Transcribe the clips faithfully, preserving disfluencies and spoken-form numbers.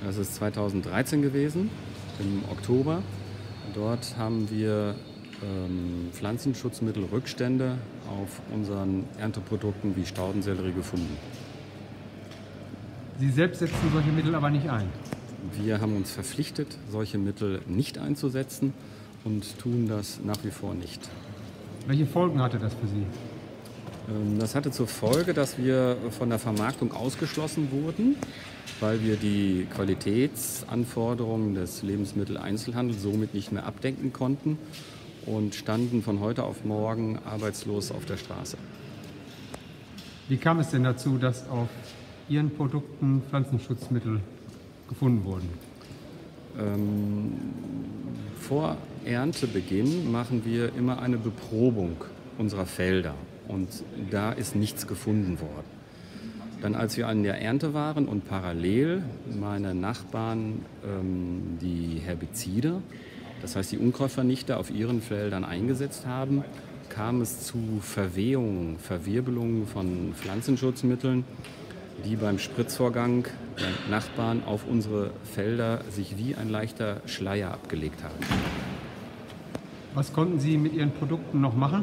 Das ist zweitausenddreizehn gewesen, im Oktober. Dort haben wir ähm, Pflanzenschutzmittelrückstände auf unseren Ernteprodukten wie Staudensellerie gefunden. Sie selbst setzen solche Mittel aber nicht ein? Wir haben uns verpflichtet, solche Mittel nicht einzusetzen und tun das nach wie vor nicht. Welche Folgen hatte das für Sie? Das hatte zur Folge, dass wir von der Vermarktung ausgeschlossen wurden, weil wir die Qualitätsanforderungen des Lebensmitteleinzelhandels somit nicht mehr abdecken konnten und standen von heute auf morgen arbeitslos auf der Straße. Wie kam es denn dazu, dass auf Ihren Produkten Pflanzenschutzmittel gefunden wurden? Ähm, vor Erntebeginn machen wir immer eine Beprobung unserer Felder. Und da ist nichts gefunden worden. Dann, als wir an der Ernte waren und parallel meine Nachbarn ähm, die Herbizide, das heißt die Unkrautvernichter, auf ihren Feldern eingesetzt haben, kam es zu Verwehungen, Verwirbelungen von Pflanzenschutzmitteln, die beim Spritzvorgang der Nachbarn auf unsere Felder sich wie ein leichter Schleier abgelegt haben. Was konnten Sie mit Ihren Produkten noch machen?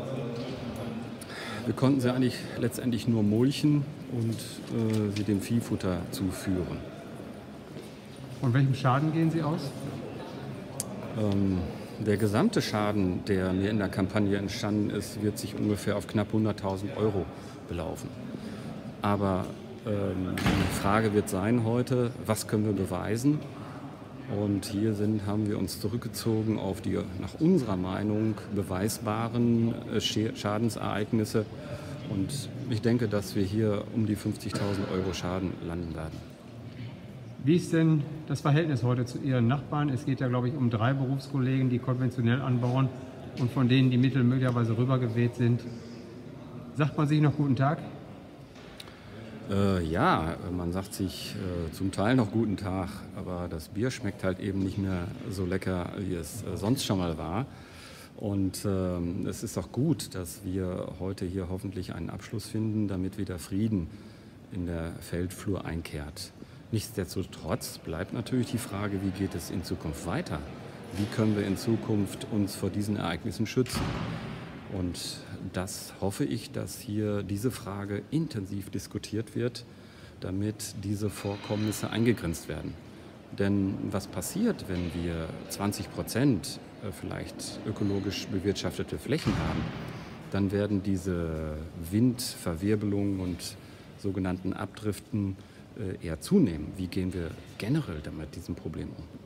Wir konnten sie eigentlich letztendlich nur mulchen und äh, sie dem Viehfutter zuführen. Von welchem Schaden gehen Sie aus? Ähm, der gesamte Schaden, der mir in der Kampagne entstanden ist, wird sich ungefähr auf knapp hunderttausend Euro belaufen. Aber ähm, die Frage wird sein heute, was können wir beweisen? Und hier sind, haben wir uns zurückgezogen auf die nach unserer Meinung beweisbaren Schadensereignisse. Und ich denke, dass wir hier um die fünfzigtausend Euro Schaden landen werden. Wie ist denn das Verhältnis heute zu Ihren Nachbarn? Es geht ja, glaube ich, um drei Berufskollegen, die konventionell anbauen und von denen die Mittel möglicherweise rübergeweht sind. Sagt man sich noch guten Tag? Äh, ja, man sagt sich äh, zum Teil noch guten Tag, aber das Bier schmeckt halt eben nicht mehr so lecker, wie es äh, sonst schon mal war. Und ähm, es ist auch gut, dass wir heute hier hoffentlich einen Abschluss finden, damit wieder Frieden in der Feldflur einkehrt. Nichtsdestotrotz bleibt natürlich die Frage, wie geht es in Zukunft weiter? Wie können wir in Zukunft uns vor diesen Ereignissen schützen? Und das hoffe ich, dass hier diese Frage intensiv diskutiert wird, damit diese Vorkommnisse eingegrenzt werden. Denn was passiert, wenn wir zwanzig Prozent vielleicht ökologisch bewirtschaftete Flächen haben? Dann werden diese Windverwirbelungen und sogenannten Abdriften eher zunehmen. Wie gehen wir generell damit diesem Problem um?